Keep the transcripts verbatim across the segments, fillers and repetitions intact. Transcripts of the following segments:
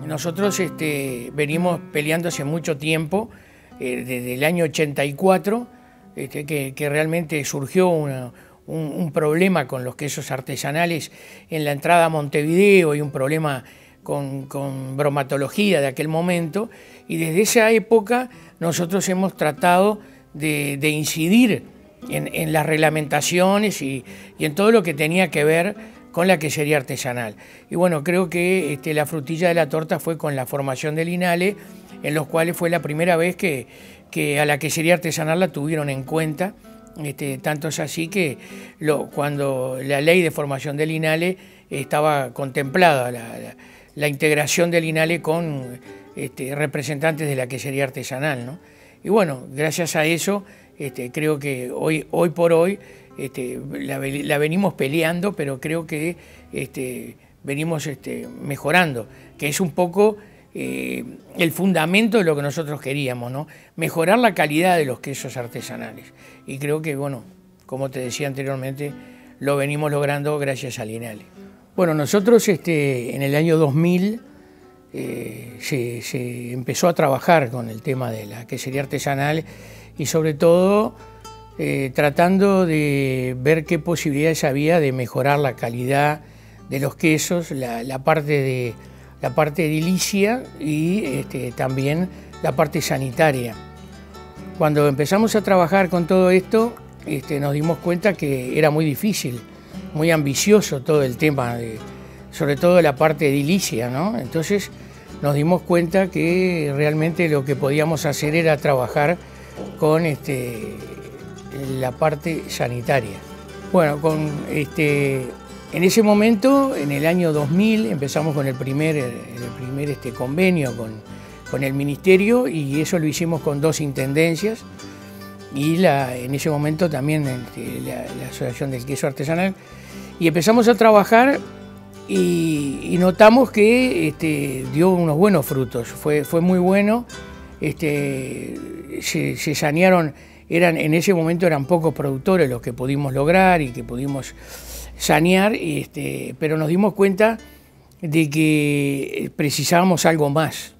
nosotros este, venimos peleando hace mucho tiempo, eh, desde el año ochenta y cuatro, este, que, que realmente surgió una, un, un problema con los quesos artesanales en la entrada a Montevideo y un problema con, con bromatología de aquel momento, y desde esa época nosotros hemos tratado de, de incidir en, en las reglamentaciones y, y en todo lo que tenía que ver con la quesería artesanal. Y bueno, creo que este, la frutilla de la torta fue con la formación del INALE, en los cuales fue la primera vez que, que a la quesería artesanal la tuvieron en cuenta. Este, tanto es así que lo, cuando la ley de formación del INALE estaba contemplada la, la, la integración del INALE con este, representantes de la quesería artesanal, ¿no? Y bueno, gracias a eso este, creo que hoy, hoy por hoy Este, la, la venimos peleando, pero creo que este, venimos este, mejorando, que es un poco eh, el fundamento de lo que nosotros queríamos, ¿no? Mejorar la calidad de los quesos artesanales. Y creo que, bueno, como te decía anteriormente, lo venimos logrando gracias al INALE. Bueno, nosotros este, en el año dos mil eh, se, se empezó a trabajar con el tema de la quesería artesanal y sobre todo Eh, tratando de ver qué posibilidades había de mejorar la calidad de los quesos, la, la parte de la parte edilicia y este, también la parte sanitaria. Cuando empezamos a trabajar con todo esto, este, nos dimos cuenta que era muy difícil, muy ambicioso todo el tema, de, sobre todo la parte edilicia, ¿no? Entonces nos dimos cuenta que realmente lo que podíamos hacer era trabajar con este, la parte sanitaria. Bueno, con este, en ese momento, en el año dos mil, empezamos con el primer, el primer este, convenio con, con el Ministerio, y eso lo hicimos con dos intendencias y la, en ese momento también este, la, la Asociación del Queso Artesanal, y empezamos a trabajar y, y notamos que este, dio unos buenos frutos, fue, fue muy bueno, este, se, se sanearon. Eran, en ese momento eran pocos productores los que pudimos lograr y que pudimos sanear, este, pero nos dimos cuenta de que precisábamos algo más.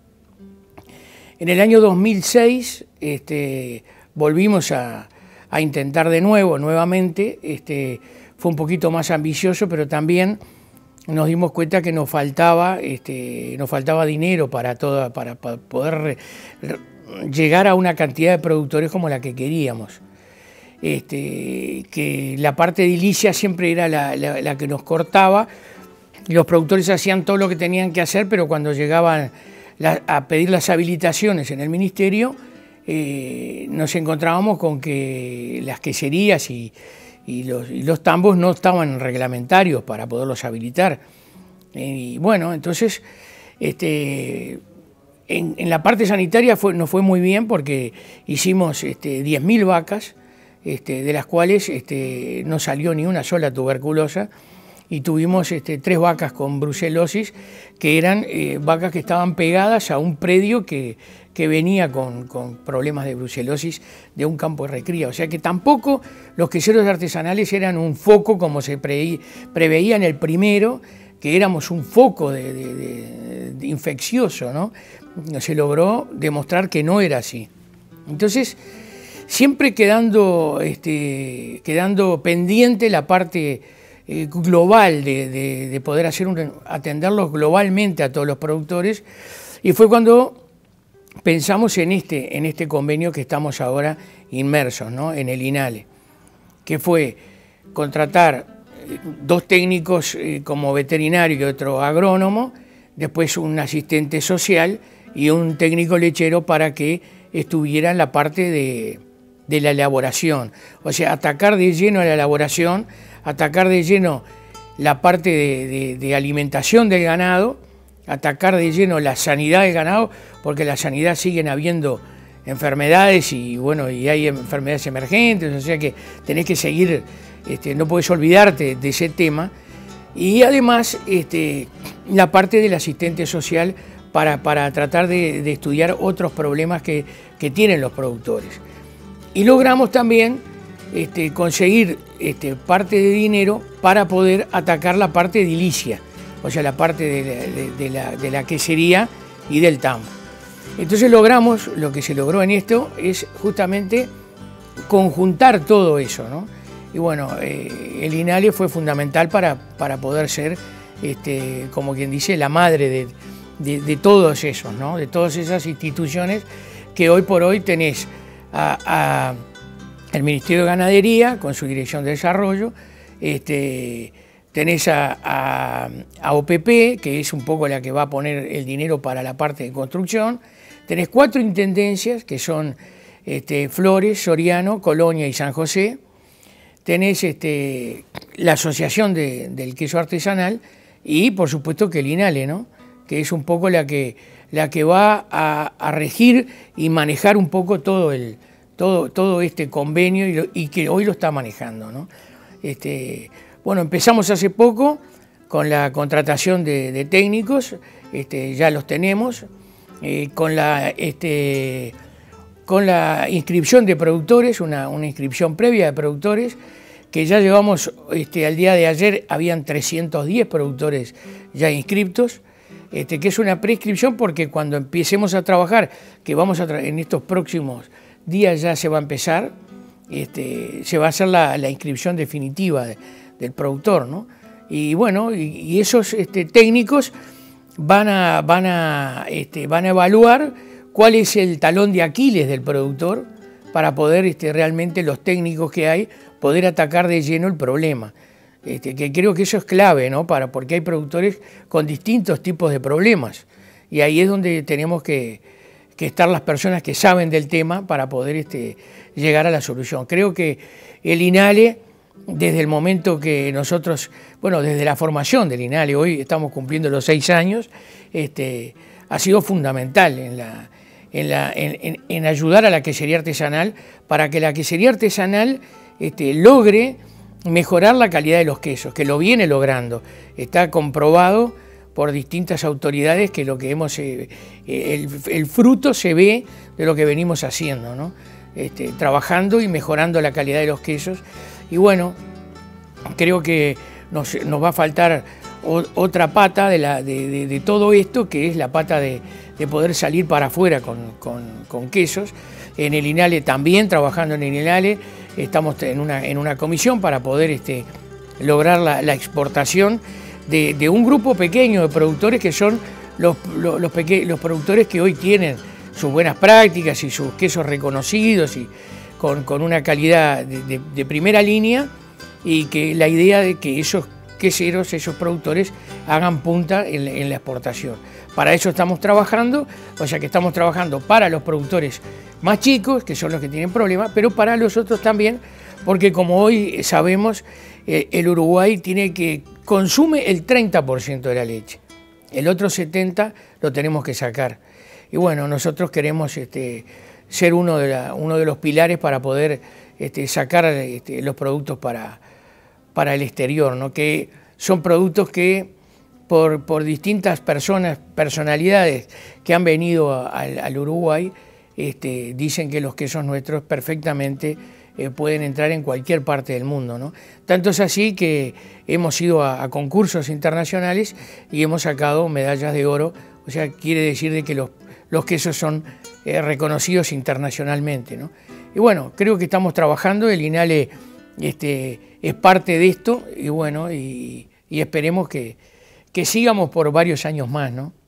En el año dos mil seis este, volvimos a, a intentar de nuevo, nuevamente, este, fue un poquito más ambicioso, pero también nos dimos cuenta que nos faltaba, este, nos faltaba dinero para, toda, para, para poder re, re, llegar a una cantidad de productores como la que queríamos. Este, que la parte edilicia siempre era la, la, la que nos cortaba, y los productores hacían todo lo que tenían que hacer, pero cuando llegaban la, a pedir las habilitaciones en el Ministerio, eh, nos encontrábamos con que las queserías y, y, los, y los tambos no estaban reglamentarios para poderlos habilitar. Y bueno, entonces este, En, en la parte sanitaria fue, nos fue muy bien, porque hicimos este, diez mil vacas, este, de las cuales este, no salió ni una sola tuberculosa, y tuvimos este, tres vacas con brucelosis, que eran eh, vacas que estaban pegadas a un predio que, que venía con, con problemas de brucelosis de un campo de recría. O sea que tampoco los queseros artesanales eran un foco como se pre, preveía en el primero, que éramos un foco de, de, de, de infeccioso, ¿no? Se logró demostrar que no era así. Entonces, siempre quedando, este, quedando pendiente la parte eh, global de, de, de poder hacer un, atenderlos globalmente a todos los productores, y fue cuando pensamos en este, en este convenio que estamos ahora inmersos, ¿no? En el INALE, que fue contratar dos técnicos eh, como veterinario y otro agrónomo, después un asistente social y un técnico lechero para que estuviera en la parte de, de la elaboración. O sea, atacar de lleno a la elaboración, atacar de lleno la parte de, de, de alimentación del ganado, atacar de lleno la sanidad del ganado, porque la sanidad siguen habiendo enfermedades y bueno, y hay enfermedades emergentes, o sea que tenés que seguir, este, no podés olvidarte de ese tema. Y además este, la parte del asistente social para, para tratar de, de estudiar otros problemas que, que tienen los productores. Y logramos también este, conseguir este, parte de dinero para poder atacar la parte edilicia, o sea, la parte de la, de, de la, de la quesería y del tambo. Entonces logramos, lo que se logró en esto es justamente conjuntar todo eso, ¿no? Y bueno, eh, el INALE fue fundamental para, para poder ser, este, como quien dice, la madre de, de, de todos esos, ¿no? De todas esas instituciones que hoy por hoy tenés a, a el Ministerio de Ganadería con su Dirección de Desarrollo, este, tenés a, a, a O P P, que es un poco la que va a poner el dinero para la parte de construcción. Tenés cuatro intendencias, que son este, Flores, Soriano, Colonia y San José. Tenés este, la Asociación de, del Queso Artesanal y, por supuesto, que el INALE, ¿no? Que es un poco la que, la que va a, a regir y manejar un poco todo, el, todo, todo este convenio y, lo, y que hoy lo está manejando, ¿no? Este, bueno, empezamos hace poco con la contratación de, de técnicos, este, ya los tenemos. Eh, con, la, este, con la inscripción de productores, una, una inscripción previa de productores, que ya llevamos, este, al día de ayer habían trescientos diez productores ya inscriptos, este, que es una prescripción porque cuando empecemos a trabajar, que vamos a tra en estos próximos días ya se va a empezar, este, se va a hacer la, la inscripción definitiva de, del productor, ¿no? Y bueno, y, y esos este, técnicos van a, van, a, este, van a evaluar cuál es el talón de Aquiles del productor para poder este, realmente los técnicos que hay poder atacar de lleno el problema. Este, que creo que eso es clave, ¿no? Para, porque hay productores con distintos tipos de problemas y ahí es donde tenemos que, que estar las personas que saben del tema para poder este, llegar a la solución. Creo que el INALE, desde el momento que nosotros, bueno, desde la formación del INALE, hoy estamos cumpliendo los seis años, este, ha sido fundamental en, la, en, la, en, en, en ayudar a la quesería artesanal para que la quesería artesanal este, logre mejorar la calidad de los quesos, que lo viene logrando. Está comprobado por distintas autoridades que lo que hemos, eh, el, el fruto se ve de lo que venimos haciendo, ¿no? Este, trabajando y mejorando la calidad de los quesos. Y bueno, creo que nos, nos va a faltar o, otra pata de, la, de, de, de todo esto, que es la pata de, de poder salir para afuera con, con, con quesos. En el INALE también, trabajando en el INALE, estamos en una, en una comisión para poder este, lograr la, la exportación de, de un grupo pequeño de productores que son los, los, los, los productores que hoy tienen sus buenas prácticas y sus quesos reconocidos y con, con una calidad de, de, de primera línea, y que la idea de que esos queseros, esos productores hagan punta en, en la exportación. Para eso estamos trabajando, o sea que estamos trabajando para los productores más chicos, que son los que tienen problemas, pero para los otros también, porque como hoy sabemos, eh, el Uruguay tiene que consume el treinta por ciento de la leche, el otro setenta por ciento lo tenemos que sacar. Y bueno, nosotros queremos este, ser uno de, la, uno de los pilares para poder este, sacar este, los productos para, para el exterior, ¿no? Que son productos que por, por distintas personas, personalidades que han venido a, a, al Uruguay, este, dicen que los quesos nuestros perfectamente eh, pueden entrar en cualquier parte del mundo, ¿no? Tanto es así que hemos ido a, a concursos internacionales y hemos sacado medallas de oro, o sea, quiere decir de que los los quesos son eh, reconocidos internacionalmente, ¿no? Y bueno, creo que estamos trabajando, el INALE este, es parte de esto, y bueno, y, y esperemos que, que sigamos por varios años más, ¿no?